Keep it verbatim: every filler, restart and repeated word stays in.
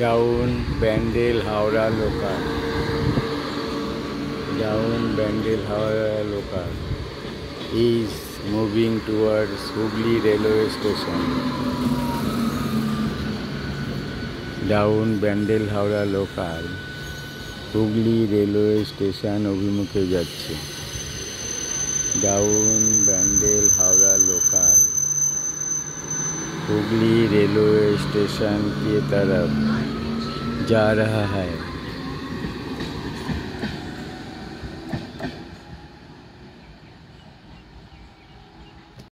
Down Bandel Howrah local down Bandel Howrah local is moving towards Hubli railway station. Down Bandel Howrah local Hooghly railway station অভিমুখে যাচ্ছে। Down Bandel Howrah local Hooghly railway station की तरफ जा रहा है।